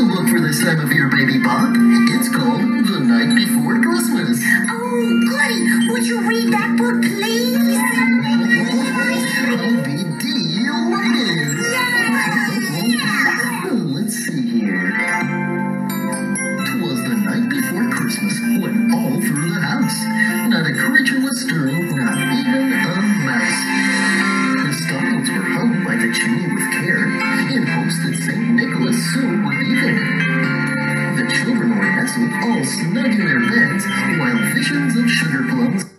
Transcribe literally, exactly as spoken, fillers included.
special book for this time of year, baby Bob. It's called The Night Before Christmas. Oh, goody. Would you read that book, please? I'll be delighted. Yeah. Oh, let's see here. 'Twas the night before Christmas when all through the house not a creature was stirring, not even a mouse. The stockings were hung by the chimney with care, in hopes that Saint Nicholas soon would be there. The children were nestled all snug in their beds, while visions of sugar plums